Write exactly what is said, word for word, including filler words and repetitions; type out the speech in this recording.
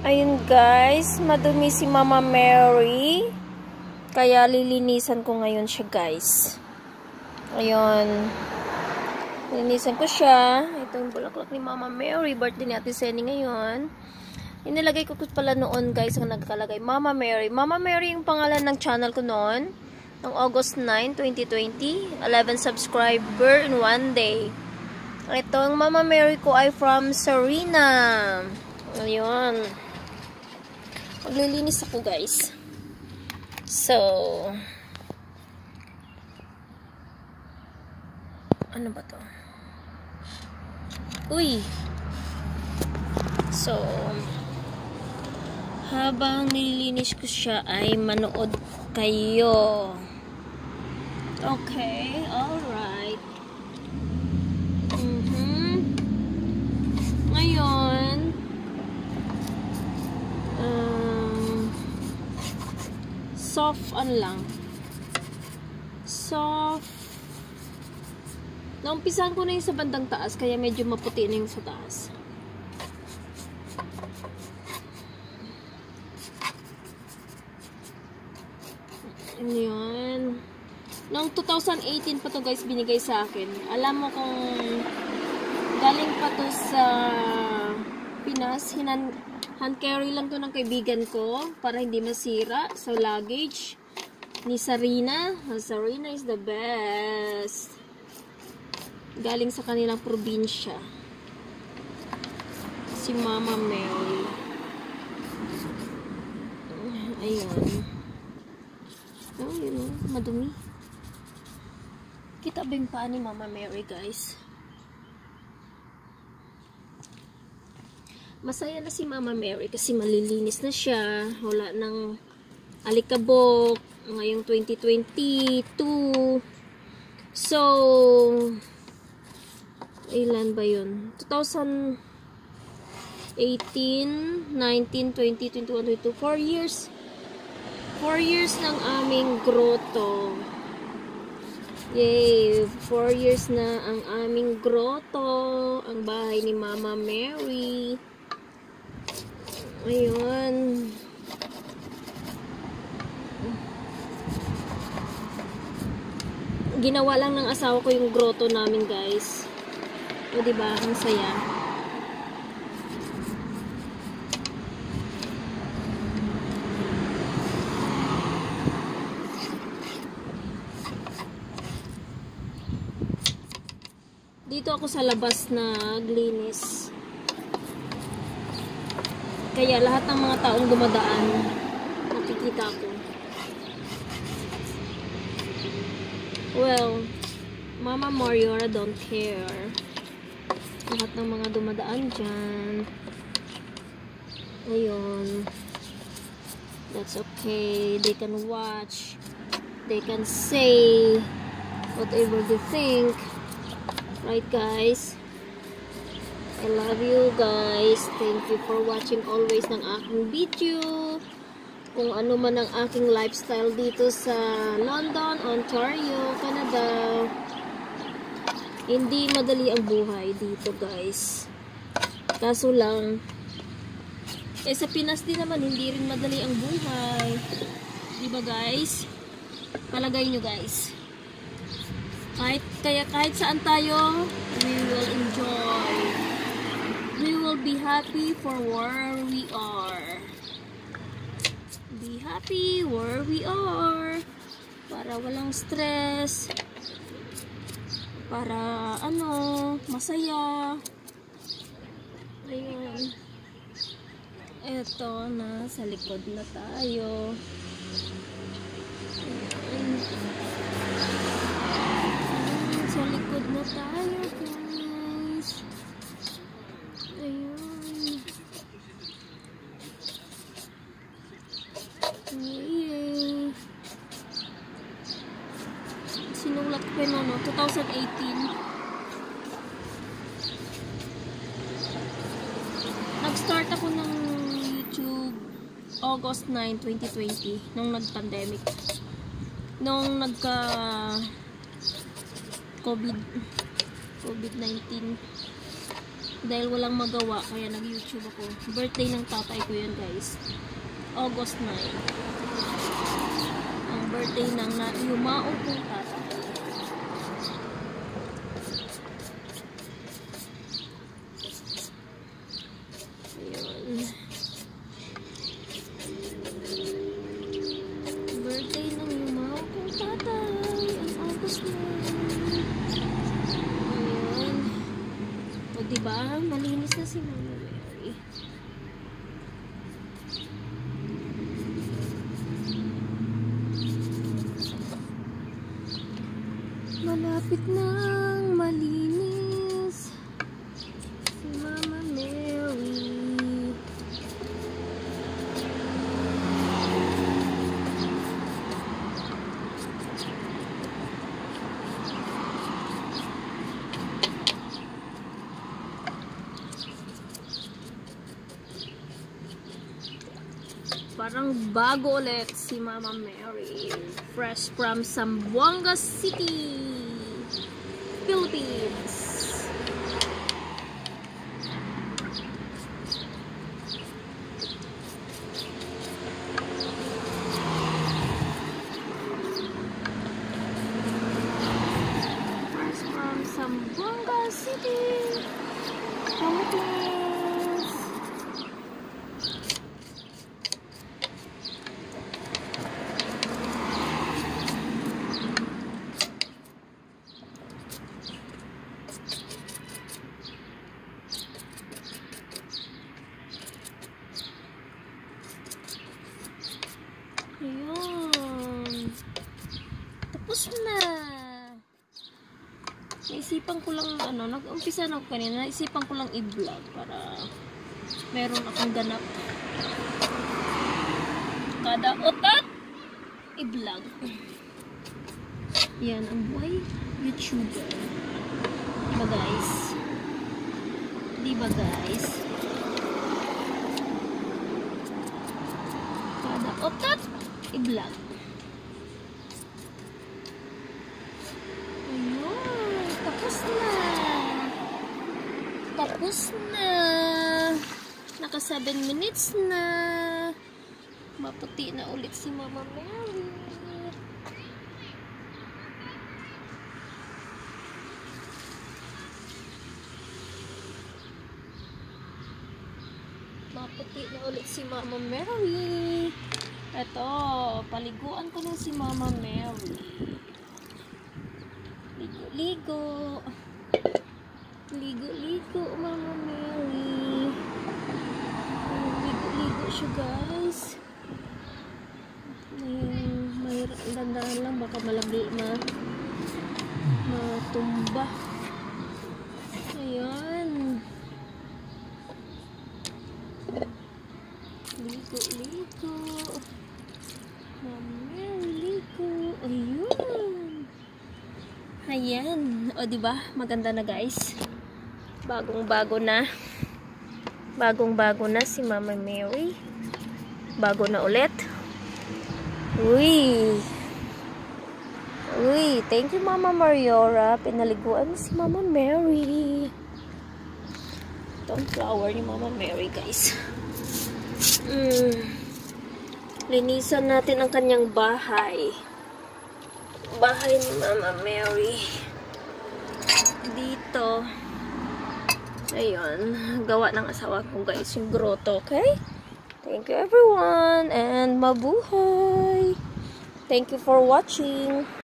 Ayun guys, madumi si Mama Mary. Kaya lilinisan ko ngayon siya guys. Ayun. Lilinisan ko siya. Ito yung bulaklak ni Mama Mary. Birthday ni Ate Senny ngayon. Inilagay ko pala noon guys ang nagkalagay Mama Mary. Mama Mary yung pangalan ng channel ko noon. Noong August nine, twenty twenty. eleven subscriber in one day. Ito yung Mama Mary ko ay from Serena. Ayun. Maglilinis ako guys. So, ano ba to? Uy! So, habang nililinis ko siya ay manood kayo. Okay, alright. Mm-hmm. Ngayon, um, soft, ano lang, soft, naumpisahan ko na yung sa bandang taas, kaya medyo maputi na yung sa taas. Ayan. Noong two thousand eighteen pa to guys, binigay sa akin. Alam mo kung galing pa to sa Pinas, hinan hand carry lang to ng kaibigan ko para hindi masira sa luggage ni Serena. Serena is the best. Galing sa kanilang probinsya. Si Mama Mary. Ayun. Oh, yun o. Madumi. Kita ba yung paa ni Mama Mary, guys? Masaya na si Mama Mary kasi malilinis na siya. Wala nang alikabok. Ngayong twenty twenty-two. So, ilan ba yun? two thousand eighteen, nineteen, twenty, twenty-one, twenty-two. four years. four years ng aming grotto. Yay! four years na ang aming grotto. Ang bahay ni Mama Mary. Ayun. Ginawa lang ng asawa ko yung grotto namin, guys. O, diba? Ang saya. Dito ako sa labas naglinis. Kaya lahat ng mga taong dumadaan, nakikita ko. Well, Mama Mariora don't care. Lahat ng mga dumadaan dyan. Ayun. That's okay. They can watch. They can say whatever they think. Right guys, I love you guys. Thank you for watching always ng aking video. Kung ano man ang aking lifestyle dito sa London, Ontario, Canada. Hindi madali ang buhay dito guys. Kaso lang, eh sa Pinas din naman hindi rin madali ang buhay. Diba guys? Palagay nyo guys. Kahit, kaya kahit saan tayo, we will enjoy. We will be happy for where we are. Be happy where we are. Para walang stress. Para, ano, masaya. Ayun. Eto, na sa likod na tayo. Ayun. Sa likod na tayo guys. Ayun. Yay. Sinulat ko na no, twenty eighteen. Nag-start ako ng YouTube August nine, twenty twenty nung nag-pandemic. Nung nagka COVID COVID nineteen. Dahil walang magawa, kaya nag-YouTube ako. Birthday ng tatay ko yun, guys. August nine. Ang birthday ng na yumaong kong tatay. Ayun. Birthday ng yumaong kong tatay. Ang August nine. Ayun. O diba? Malinis na si Mama Mary. Malapit nang malinis si Mama Mary. Parang bago ulit si Mama Mary. Fresh from Zamboanga City, Philippines. Fresh from Zamboanga City, Philippines. Ayun. Tapos na. Naisipan ko lang, ano, nag-umpisa na ako kanina, naisipan ko lang i-vlog para meron akong ganap. Kada otat, i-vlog. Yan, ang buhay YouTuber. Diba guys? Diba guys? Kada otat, i-vlog. Ayun, tapos na. Tapos na. Naka seven minutes na. Maputi na ulit si Mama Mary. Maputi na ulit si Mama Mary. Ito, paliguan ko na si Mama Mary. Ligo-ligo. Ligo-ligo, Mama Mary. Ligo-ligo siya, guys. May, may dandahan lang, baka malagli ma matumba. Ayan. Ligo-ligo. Mameligo. Ayun. Ayan. O, diba? Maganda na, guys. Bagong-bago na. Bagong-bago na si Mama Mary. Bago na ulit. Uy. Uy. Thank you, Mama Mariora. Pinaliguan mo si Mama Mary. Itong flower ni Mama Mary, guys. Mm. Linisan natin ang kanyang bahay. Bahay ni Mama Mary. Dito. Ayun. Gawa ng asawa ko, guys. Yung grotto, okay? Thank you everyone. And mabuhay. Thank you for watching.